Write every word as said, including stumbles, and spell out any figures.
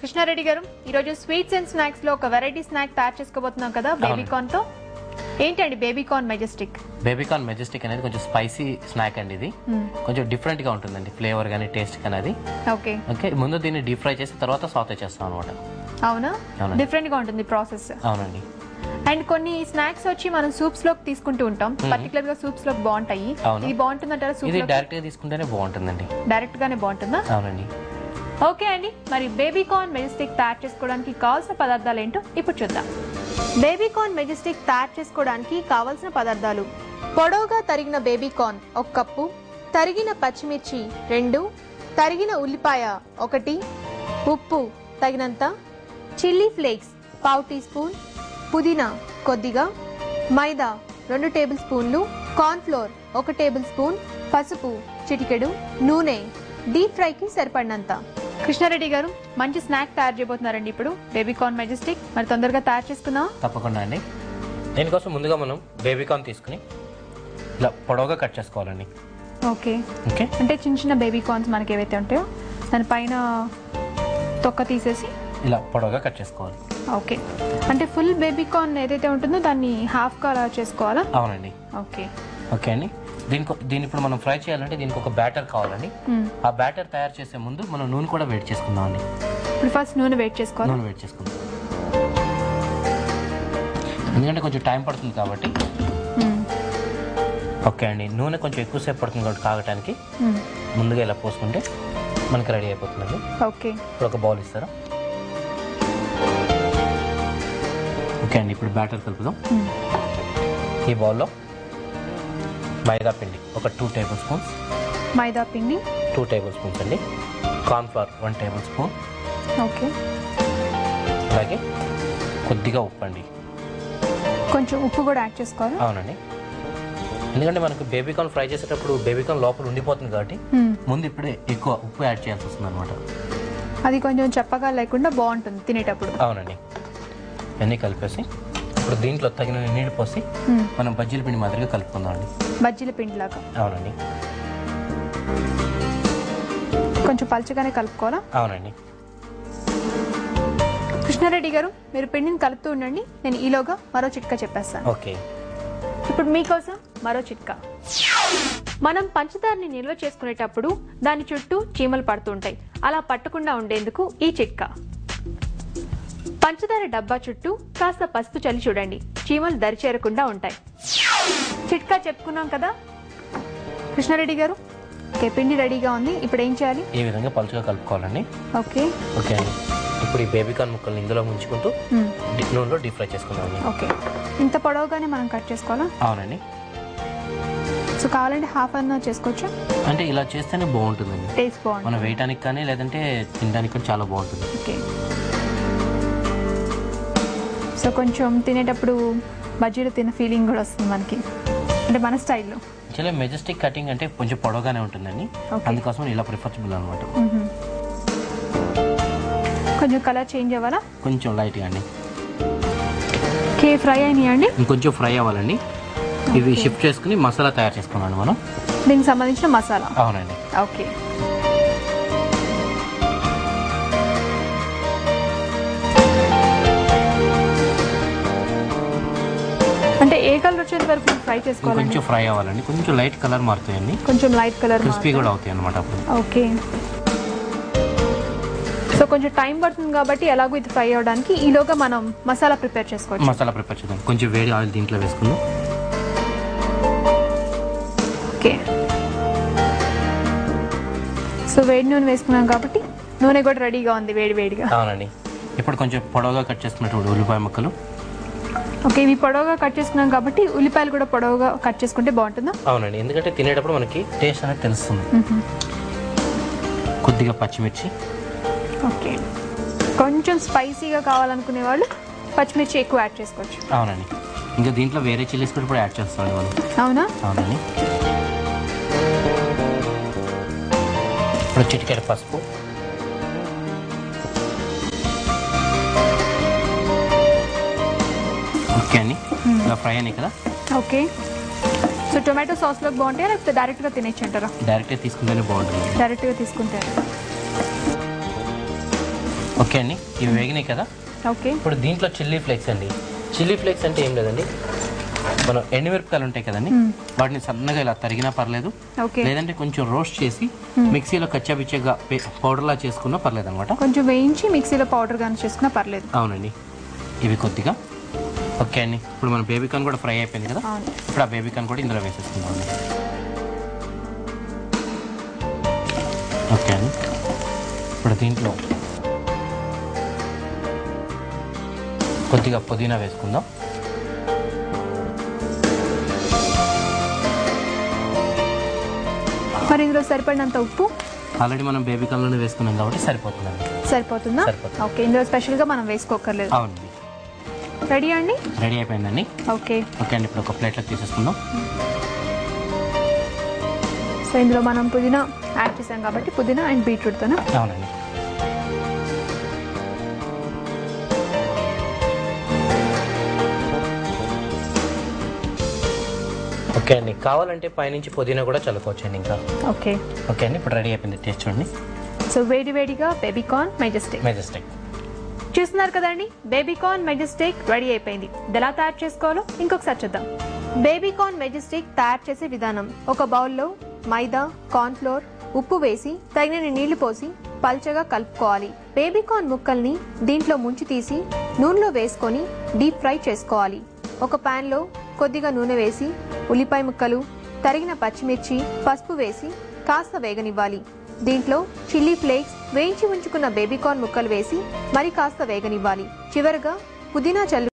కృష్ణారెడ్డి గారు ఈ రోజు స్వీట్స్ అండ్ స్నాక్స్ లో ఒక వెరైటీ స్నాక్ తయారు చేసుకోబోతున్నాం కదా బేబీ కార్న్ తో. ఏంటండి baby corn majestic? Baby corn majestic అనేది కొంచెం స్పైసీ స్నాక్ అండి. ఇది కొంచెం డిఫరెంట్ గా ఉంటుందండి, ఫ్లేవర్ గానీ టేస్ట్ కానీ. అది ఓకే ఓకే ముందు దీన్ని డీప్ ఫ్రై చేసి తర్వాత సాటే చేస్తాం అనమాట. అవునా, డిఫరెంట్ గా ఉంటుంది ప్రాసెస్. అవునండి. అండ్ కొన్ని స్నాక్స్ వచ్చి మనం సూప్స్ లోకి తీసుకుంటూ ఉంటాం, పర్టికులర్ గా సూప్స్ లోకి బాగుంటాయి. ఇది బాగుంటుందంటారా? ఇది డైరెక్ట్ గా తీసుకుంటేనే బాగుంటుందండి. డైరెక్ట్ గానే బాగుంటుందా? అవునండి. ఓకే అండి, మరి బేబీ కార్న్ మెజెస్టిక్ తయారు చేసుకోవడానికి కావాల్సిన పదార్థాలు ఏంటో ఇప్పుడు చూద్దాం. బేబీ కార్న్ మెజెస్టిక్ తయారు చేసుకోవడానికి కావాల్సిన పదార్థాలు: పొడవుగా తరిగిన బేబీ కార్న్ ఒక కప్పు, తరిగిన పచ్చిమిర్చి రెండు, తరిగిన ఉల్లిపాయ ఒకటి, ఉప్పు తగినంత, చిల్లీ ఫ్లేక్స్ పావు టీ స్పూన్, పుదీనా కొద్దిగా, మైదా రెండు టేబుల్ స్పూన్లు, కార్న్ ఫ్లోర్ ఒక టేబుల్ స్పూన్, పసుపు చిటికెడు, నూనె డీప్ ఫ్రైకి సరిపడినంత. కృష్ణారెడ్డి గారు మంచి స్నాక్ తయారు చేయబోతున్నారండి ఇప్పుడు, బేబీ కార్న్ మెజెస్టిక్. మరి తొందరగా తయారు చేసుకుందాం. తప్పకుండా అండి. దీనికోసం ముందుగా మనం బేబీ కార్న్ తీసుకుని ఇలా పొడవుగా కట్ చేసుకోవాలండి. ఓకే ఓకే అంటే చిన్న చిన్న బేబీ కార్న్స్ మనకి ఏవైతే ఉంటాయో దానిపైన తొక్క తీసేసి ఇలా పొడవుగా కట్ చేసుకోవాలి. ఓకే అంటే ఫుల్ బేబీ కార్న్ ఏదైతే ఉంటుందో దాన్ని హాఫ్ గా అలా చేసుకోవాలా? అవునండి. ఓకే ఓకే అండి. దీనికి దీని ఇప్పుడు మనం ఫ్రై చేయాలంటే దీనికి ఒక బ్యాటర్ కావాలండి. ఆ బ్యాటర్ తయారు చేసే ముందు మనం నూనె కూడా వేడి చేసుకుందాం అండి. ఇప్పుడు ఫస్ట్ నూనె వేడి చేసుకోవాలి. నూనె వేడి చేసుకుందాం ఎందుకంటే కొంచెం టైం పడుతుంది కాబట్టి. ఓకే అండి. నూనె కొంచెం ఎక్కువసేపు పడుతుంది కాబట్టి కాగటానికి ముందుగా ఇలా పోసుకుంటే మనకి రెడీ అయిపోతుందండి. ఓకే ఇప్పుడు ఒక బౌల్ ఇస్తారా? ఓకే అండి. ఇప్పుడు బ్యాటర్ కలుపుదాం. ఈ బౌల్లో మైదా పిండి ఒక టూ టేబుల్ స్పూన్స్, మైదా పిండి టూ టేబుల్ స్పూన్స్ అండి, corn flour one tablespoon, okay అలాగే కొద్దిగా ఉప్పు అండి. కొంచెం ఉప్పు కూడా యాడ్ చేసుకోవాలి. అవునండి. ఎందుకంటే మనకు బేబీ కార్న్ ఫ్రై చేసేటప్పుడు బేబీ కార్న్ లోపల ఉండిపోతుంది కాబట్టి ముందు ఇప్పుడే ఎక్కువ ఉప్పు యాడ్ చేయాల్సి వస్తుంది అనమాట. అది కొంచెం చెప్పగా లేకుండా బాగుంటుంది తినేటప్పుడు. అవునండి. అన్నీ కలిపేసి ఇప్పుడు దీంట్లో తగిన నీళ్ళు పోసి మనం బజ్జీల పిండి మాదిరిగా కలుపుకుందాం అండి. బజ్జీల పిండి లాగా? అవునండి. కొంచెం పలుచగానే కలుపుకోవాలా? అవునండి. కృష్ణారెడ్డి గారు మీరు పిండిని కలుపుతూ ఉండండి, నేను ఈలోగా మరో చిట్కా చెప్పేస్తాను. ఓకే. ఇప్పుడు మీకోసం మరో చిట్కా. మనం పంచదారని నిల్వ చేసుకునేటప్పుడు దాని చుట్టూ చీమలు పడుతుంటాయి, అలా పట్టకుండా ఉండేందుకు ఈ చిట్కా. పంచదార డబ్బా చుట్టూ కాస్త పసుపు చల్లి చూడండి, చీమలు దరి చేరకుండా ఉంటాయి. చిట్కా చెప్పుకున్నాం కదా కృష్ణారెడ్డి గారు. ఓకే, పిండి రెడీగా ఉంది. ఇప్పుడు ఏం చేయాలి? ఈ విధంగా పలుచగా కలుపుకోవాలండి. ఓకే ఓకే అండి. ఇప్పుడు ఈ బేబీ కార్న్ ముక్కల్ని ఇందులో ముంచుకుంటూ నూనెలో డీప్ ఫ్రై చేసుకుందాం. ఓకే, ఇంత పొడవుగానే మనం కట్ చేసుకోవాలా? అవునండి. సో కావాలంటే హాఫ్ అన్న చేసుకోవచ్చు. అంటే ఇలా చేస్తేనే బాగుంటుందండి, టేస్ట్ బాగుంటుంది. మనం వేయటానికి కానీ లేదంటే తినడానికి కూడా చాలా బాగుంటుంది. ఓకే, సో కొంచెం తినేటప్పుడు బజ్జీలు తిన్న ఫీలింగ్ కూడా వస్తుంది మనకి, అంటే మన స్టైల్లో. చాలా మెజెస్టిక్ కటింగ్ అంటే కొంచెం పొడవుగానే ఉంటుందండి, అందుకోసం ఇలా ప్రిఫరబుల్ అనమాట. కొంచెం కలర్ చేంజ్ అవ్వాలా? కొంచెం లైట్గా అండి. ఓకే, ఫ్రై అయినాయి అండి. ఇంకొంచెం ఫ్రై అవ్వాలండి. ఇవి షిఫ్ట్ చేసుకుని మసాలా తయారు చేసుకున్నాను మనం, దీనికి సంబంధించిన మసాలా. అవునండి. ఓకే, అంటే ఏ కలర్ వచ్చేంత వరకు ఫ్రై చేసుకోవాలి? కొంచెం ఫ్రై అవ్వాలండి, కొంచెం లైట్ కలర్ మారుతాయండి, కొంచెం లైట్ కలర్, క్రిస్పీ కూడా అవుతాయి అన్నమాట అప్పుడు. ఓకే, సో కొంచెం టైం పడుతుంది కాబట్టి ఎలాగో ఇది ఫ్రై అవ్వడానికి ఈలోగా మనం మసాలా ప్రిపేర్ చేసుకోవచ్చు. మసాలా ప్రిపేర్ చేద్దాం. కొంచెం వేడి ఆయిల్ దీంట్లో వేసుకుందాం. ఓకే, సో వేడి నూనె వేసుకున్నాం కాబట్టి నూనె కూడా రెడీగా ఉంది వేడి వేడిగా. అవునండి. ఇప్పుడు కొంచెం పొడవుగా కట్ చేసుకున్నటువంటి ఉల్లిపాయ ముక్కలు. ఓకే, ఇవి పొడవుగా కట్ చేసుకున్నాం కాబట్టి ఉల్లిపాయలు కూడా పొడవుగా కట్ చేసుకుంటే బాగుంటుందా? అవునండి, ఎందుకంటే తినేటప్పుడు మనకి టేస్ట్ అనేది తెలుస్తుంది. కొద్దిగా పచ్చిమిర్చి. ఓకే, కొంచెం స్పైసీగా కావాలనుకునే వాళ్ళు పచ్చిమిర్చి ఎక్కువ యాడ్ చేసుకోవచ్చు. అవునండి. ఇంకా దీంట్లో వేరే చిల్లీస్ కూడా ఇప్పుడు యాడ్ చేస్తామండి మనం. అవునా? అవునండి. ఇప్పుడు చిటికెడు పసుపు, ఓకే అండి. ఇలా ఫ్రై అయినాయి కదా. ఓకే, సో టొమాటో సాస్లోకి బాగుంటాయా లేకపోతే డైరెక్ట్గా తినేచ్చు అంటారా? డైరెక్ట్గా తీసుకుంటేనే బాగుంటుంది. డైరెక్ట్గా తీసుకుంటే ఓకే అండి, ఇవి వేగినాయి కదా. ఓకే, ఇప్పుడు దీంట్లో చిల్లీ ఫ్లేక్స్ అండి. చిల్లీ ఫ్లేక్స్ అంటే ఏం లేదండి, మనం ఎండుమిరపకాయలు ఉంటాయి కదండి, వాటిని సన్నగా ఇలా తరిగినా పర్లేదు, లేదంటే కొంచెం రోస్ట్ చేసి మిక్సీలో కచ్చాపిచ్చగా పౌడర్లా చేసుకున్నా పర్లేదు అనమాట. కొంచెం వేయించి మిక్సీలో పౌడర్ గాని చేసుకున్నా పర్లేదు. అవునండి, ఇవి కొద్దిగా. ఓకే అండి, ఇప్పుడు మన బేబీకార్న్ కూడా ఫ్రై అయిపోయింది కదా. ఇప్పుడు ఆ బేబీకార్న్ కూడా ఇందులో వేసేసుకుందాం అండి. ఓకే అండి, ఇప్పుడు దీంట్లో కొద్దిగా పుదీనా వేసుకుందాం. మరి ఇందులో సరిపడినంత ఉప్పు ఆల్రెడీ మనం బేబీకార్న్లోనే వేసుకున్నాం కాబట్టి సరిపోతుందండి. సరిపోతుందా? సరిపోతుంది. ఓకే, ఇందులో స్పెషల్గా మనం వేసుకోకర్లేదు. అవునండి, రెడీ అండి. రెడీ అయిపోయిందండి. ఓకే ఓకే అండి, ఇప్పుడు ఒక ప్లేట్లోకి తీసేసుకుందాం. సో ఇందులో మనం పుదీనా యాడ్ చేసాం కాబట్టి పుదీనా అండ్ బీట్రూట్తోనా? అవునండి. ఓకే అండి, కావాలంటే పైనుంచి పుదీనా కూడా చల్లుకోవచ్చండి ఇంకా. ఓకే ఓకే అండి, ఇప్పుడు రెడీ అయిపోయింది. టేస్ట్ చూడండి. సో వేడి వేడిగా బేబీకార్న్ మెజెస్టిక్ మెజెస్టిక్ చూస్తున్నారు కదండి. బేబీకార్న్ మెజెస్టిక్ రెడీ అయిపోయింది. ఇది ఎలా తయారు చేసుకోవాలో ఇంకొకసారి చూద్దాం. బేబీకార్న్ మెజెస్టిక్ తయారు చేసే విధానం: ఒక బౌల్లో మైదా, కార్న్ ఫ్లోర్, ఉప్పు వేసి తగినన్ని నీళ్లు పోసి పల్చగా కలుపుకోవాలి. బేబీకార్న్ ముక్కల్ని దీంట్లో ముంచి తీసి నూనెలో వేసుకొని డీప్ ఫ్రై చేసుకోవాలి. ఒక పాన్ లో కొద్దిగా నూనె వేసి ఉల్లిపాయ ముక్కలు, తరిగిన పచ్చిమిర్చి, పసుపు వేసి కాస్త వేగనివ్వాలి. దీంట్లో చిల్లీ ఫ్లేక్స్, వేయించి ఉంచుకున్న బేబీకార్న్ ముక్కలు వేసి మరి కాస్త వేగనివ్వాలి. చివరగా పుదీనా చల్లు